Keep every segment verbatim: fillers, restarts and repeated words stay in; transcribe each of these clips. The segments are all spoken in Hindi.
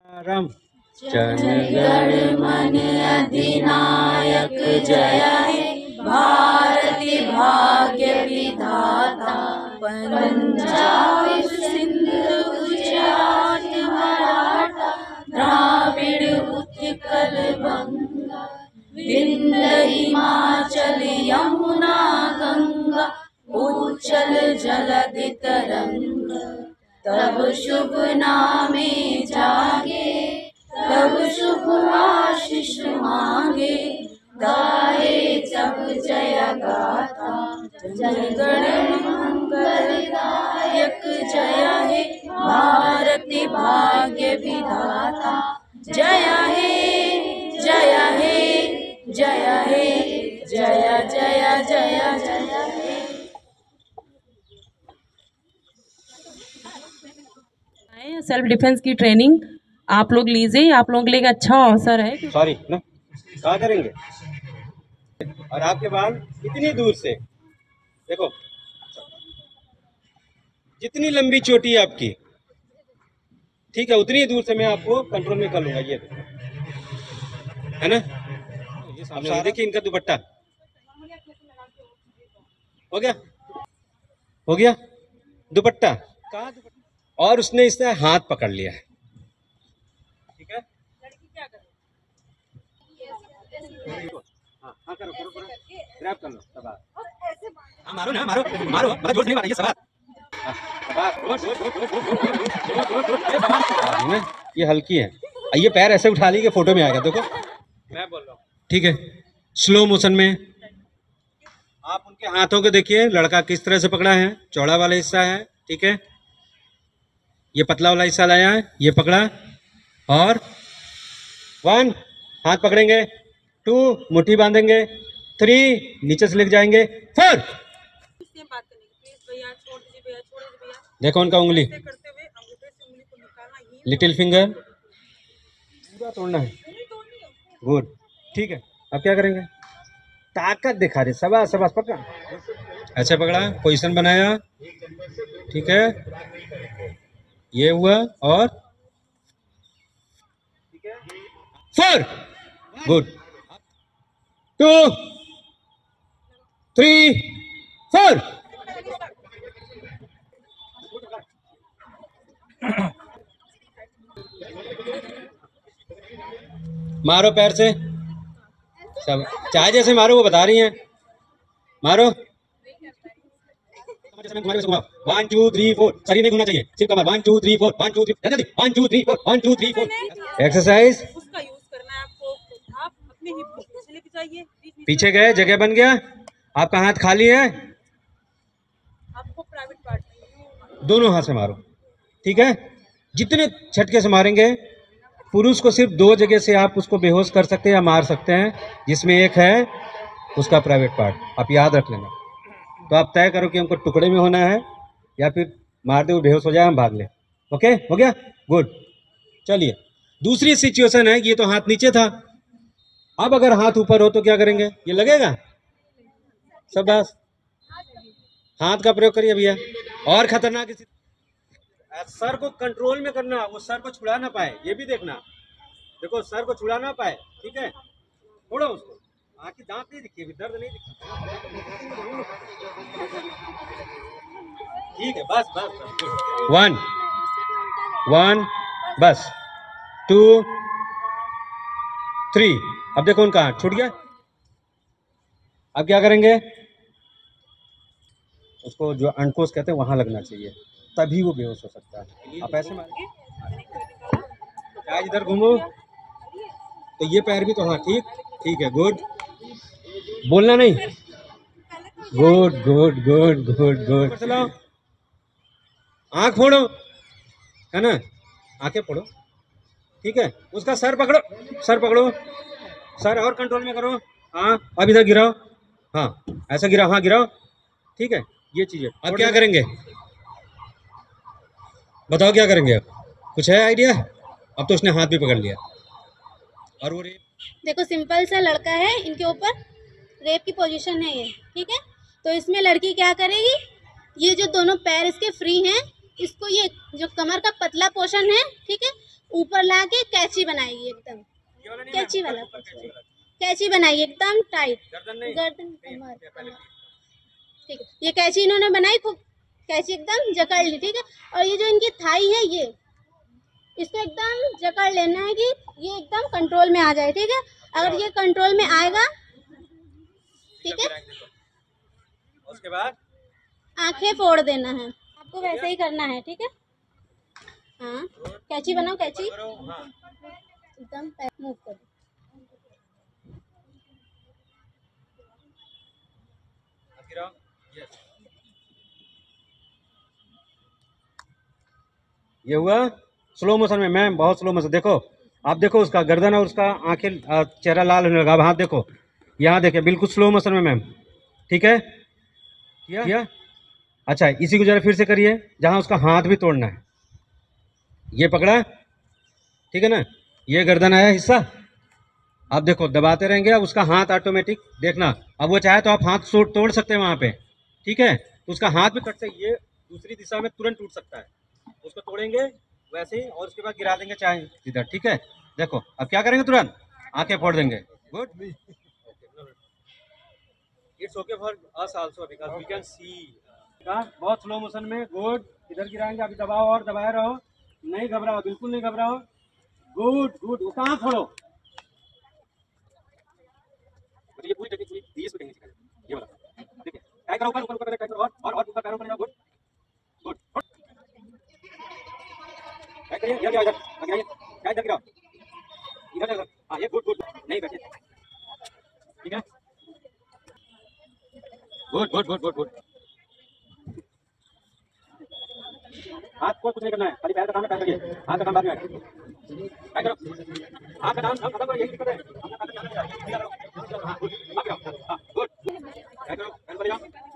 राम जनगण मन अधिनायक जय हे भारती भाग्य विधाता पंजाब सिंध गुजरात मराठा द्राविड़ उत्कल बंगा विंध्य हिमाचल यमुना गंगा उच्चल जलधि तरंगा तब शुभ नामे जागे तब शुभ आशीष मांगे गाए जब जय गाथा जनगण मंगलदायक जय हे भारती भाग्य विधाता जय हे जय हे जय हे जय जय जय जय हे। सेल्फ डिफेंस की ट्रेनिंग आप लोग लीजिए, आप लोगों के लिए एक अच्छा अवसर है। सॉरी ना कहाँ करेंगे और आपके बाल इतनी दूर से देखो, जितनी लंबी चोटी है आपकी, ठीक है, उतनी दूर से मैं आपको कंट्रोल में कर लूंगा। ये है ना, ये सामने देखिए इनका दुपट्टा हो गया हो गया दुपट्टा कहाँ दुपट्टा? और उसने इसने हाथ पकड़ लिया है, ठीक है। लड़की क्या करे? हाँ हाँ करो करो करो, ग्रैब कर लो सब। हाँ मारो ना मारो मारो, मैं जोश नहीं मारा ये सवाल। ये हल्की है, ये पैर ऐसे उठा ली कि फोटो में आएगा। देखो मैं बोल रहा हूँ, ठीक है। स्लो मोशन में आप उनके हाथों को देखिए, लड़का किस तरह से पकड़ा है। चौड़ा वाला हिस्सा है, ठीक है, ये पतला वाला हिस्सा लाया है, ये पकड़ा। और वन हाथ पकड़ेंगे, टू मुट्ठी बांधेंगे, थ्री नीचे से लेके जाएंगे, फोर देखो उनका उंगली, लिटिल फिंगर पूरा तोड़ना है। गुड, ठीक है। अब क्या करेंगे? ताकत दिखा रहे, सबास सबास, पकड़ा ऐसे पकड़ा, पोजीशन बनाया, ठीक है, ये हुआ। और four, good, two three four. मारो पैर से, सब चाहे जैसे मारो, वो बता रही हैं, मारो। वन टू थ्री फोर, शरीर नहीं घूमना चाहिए, सिर्फ कमर। One two three four, one two three, one two three four, one two three four. Exercise उसका यूज करना है आपको। आप अपने हिप को पीछे लेके जाइए, पीछे गए, जगह बन गया, आपका हाथ खाली है, आपको प्राइवेट पार्ट दोनों हाथ से मारो, ठीक है। जितने झटके से मारेंगे, पुरुष को सिर्फ दो जगह से आप उसको बेहोश कर सकते हैं या मार सकते हैं, जिसमें एक है उसका प्राइवेट पार्ट, आप याद रख लेना। तो आप तय करो कि हमको टुकड़े में होना है या फिर मार दे वो बेहोश हो जाए, हम भाग ले। ओके, हो गया, गुड। चलिए दूसरी सिचुएशन है, ये तो हाथ नीचे था, अब अगर हाथ ऊपर हो तो क्या करेंगे? ये लगेगा, शाबाश, हाथ का प्रयोग करिए भैया। और खतरनाक स्थिति, सर को कंट्रोल में करना, वो सर को छुड़ा ना पाए, ये भी देखना। देखो सर को छुड़ा ना पाए, ठीक है, छोड़ो उसको। आँखें दांत नहीं दिखी, दर्द नहीं दिखी, ठीक है, बस बस बस। वन वन बस, टू थ्री। अब देखो उनका हाथ छूट गया। अब क्या करेंगे? उसको जो अंकोश कहते हैं वहां लगना चाहिए, तभी वो बेहोश हो सकता है। आप ऐसे मारेंगे, इधर घूमो, तो ये पैर भी तो, हाँ ठीक ठीक है, गुड। बोलना नहीं, good good good good good. चलाओ, आँख फोड़ो, है ना, आंखें फोड़ो, ठीक है। उसका सर पकड़ो, सर पकड़ो, सर और कंट्रोल में करो। हाँ अब इधर गिराओ, हाँ ऐसा गिराओ, हाँ गिराओ, ठीक है। ये चीजें अब क्या करेंगे बताओ, क्या करेंगे? अब कुछ है आइडिया? अब तो उसने हाथ भी पकड़ लिया। और वो रेप, देखो सिंपल सा लड़का है, इनके ऊपर रेप की पोजीशन है ये, ठीक है। तो इसमें लड़की क्या करेगी, ये जो दोनों पैर इसके फ्री हैं, इसको ये जो कमर का पतला पोर्शन है, ठीक है, ऊपर ला के कैची बनाएगी एकदम, कैची वाला कैची बनाएगी एकदम टाइट, गर्दन कमर, ठीक है। ये कैची इन्होंने बनाई, खूब कैची एकदम जकड़ ली, ठीक है। और ये जो इनकी थाई है, ये इसको एकदम जकड़ लेना है कि ये एकदम कंट्रोल में आ जाए, ठीक है। अगर ये कंट्रोल में आएगा, ठीक है, उसके बाद आंखें फोड़ देना है आपको, वैसे ही करना है, ठीक है। हाँ, कैची बनाओ, कैची एकदम मूव करो। ये हुआ स्लो मोशन में मैम, बहुत स्लो मोशन। देखो आप, देखो उसका गर्दन और उसका आंखें, चेहरा लाल होने लगा। अब हाथ देखो, यहाँ देखिए, बिल्कुल स्लो मोशन में मैम, ठीक है। किया किया अच्छा, इसी को जरा फिर से करिए, जहाँ उसका हाथ भी तोड़ना है। ये पकड़ा, ठीक है ना, ये गर्दन आया हिस्सा। आप देखो, दबाते रहेंगे, अब उसका हाथ ऑटोमेटिक देखना। अब वो चाहे तो आप हाथ तोड़ तोड़ सकते हैं वहाँ पे, ठीक है। तो उसका हाथ भी कट से ये दूसरी दिशा में तुरंत टूट सकता है, उसको तोड़ेंगे वैसे ही, और उसके बाद गिरा देंगे चाहे इधर, ठीक है। देखो अब क्या करेंगे, तुरंत आंखें फोड़ देंगे। Good, it's okay for us also because we can see. बहुत स्लो मोशन में, गुड। इधर गिराएंगे, अभी दबाओ और दबाए रहो, नहीं घबराओ, बिल्कुल नहीं घबराओ। गुड गुड, वो कहाँ फोड़ो, ये पूरी टेक्निक पूरी बीस में कहीं ये वाला, ठीक है। टाइट करो, ऊपर ऊपर ऊपर टाइट करो, और और और ऊपर पैरों पर जाओ। गुड गुड, टाइट करिए, इधर गिराओ, इधर गिराइए, टाइट इधर गिराओ, इधर इधर, हाँ ये गुड गुड, नहीं बैठे, ठीक है। Good good good good good. हाथ को कुछ नहीं करना है, खाली पैर का काम है, पैर करिए, हाथ का काम बाद में आएगा। टाइट करो, हाथ का काम हम खत्म करो, यही दिक्कत है। हाँ गुड, हाथ गिराओ, हाँ गुड, टाइट करो, पैर पर जाओ।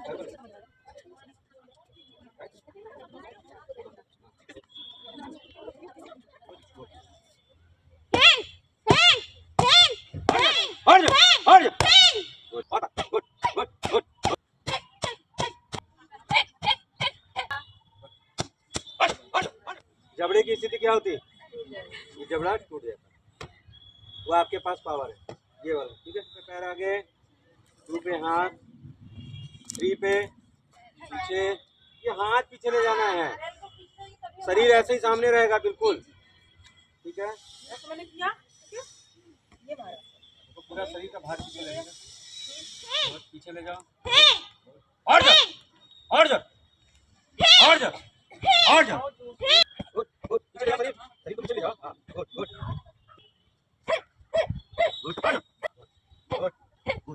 हट जा, हट जा, गुड, गुड गुड गुड। जबड़े की स्थिति क्या होती है, ये जबड़ा टूट जाता है, वो आपके पास पावर है, ये वाला, ठीक है। पैर आगे, टू पे हाथ, थ्री पे पीछे, ये हाथ पीछे ले जाना है, शरीर ऐसे ही सामने रहेगा बिल्कुल, ठीक है। तो पूरा शरीर का भार पीछे लगेगा, बहुत पीछे ले जाओ, और जा और जा और जा और जा, गुड गुड, पीछे ले जाओ, शरीर शरीर को पीछे ले जाओ, हाँ good good good good good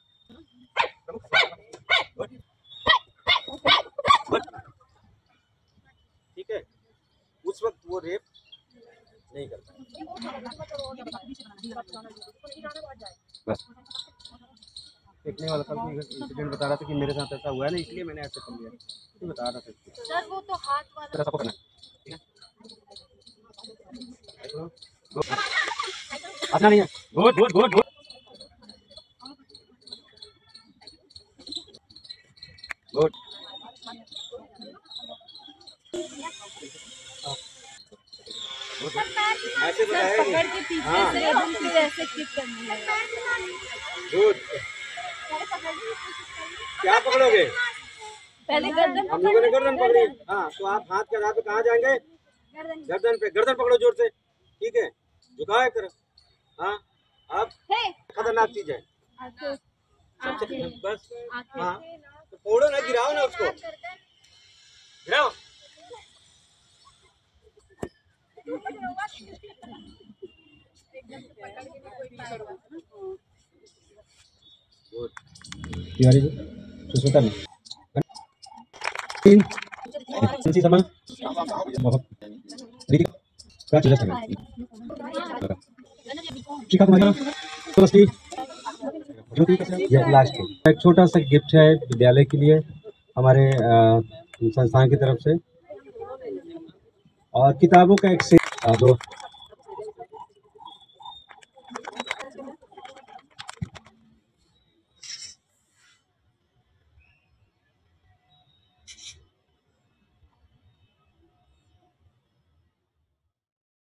good, ठीक है। उस वक्त वो रेप नहीं करता, बस फेंकने वाला कल इंसिडेंट बता रहा था कि मेरे साथ ऐसा हुआ है ना, इसलिए मैंने ऐसे कर लिया, तो बता रहा था सर। वो तो हाथ वाला ऐसा करना, ठीक है। अच्छा नहीं है, good good good good good, ऐसे पकड़ के पीछे हाँ। से एकदम फिर ऐसे किक करनी है। गुड, क्या पकड़ोगे, पहले गर्दन हम लोगों ने गर्दन पकड़ी, हाँ। तो आप हाथ के आधार पे कहाँ जाएंगे, गर्दन पे, गर्दन पकड़ो जोर से, ठीक है। झुकाओ एक तरफ, हाँ। अब खतरनाक चीज है सबसे, बस हाँ, तो फोड़ो ना, गिराओ ना उसको, गिराओ। गुड, तिवारी जी सुस्मिता जी, तीन इसी समय बहुत रीति क्या चीज है, ठीक है तुम्हारा दोस्ती ज्योति का ये लास्ट एक छोटा सा गिफ्ट है विद्यालय के लिए हमारे संस्थान की तरफ से, और किताबों का एक सेट दो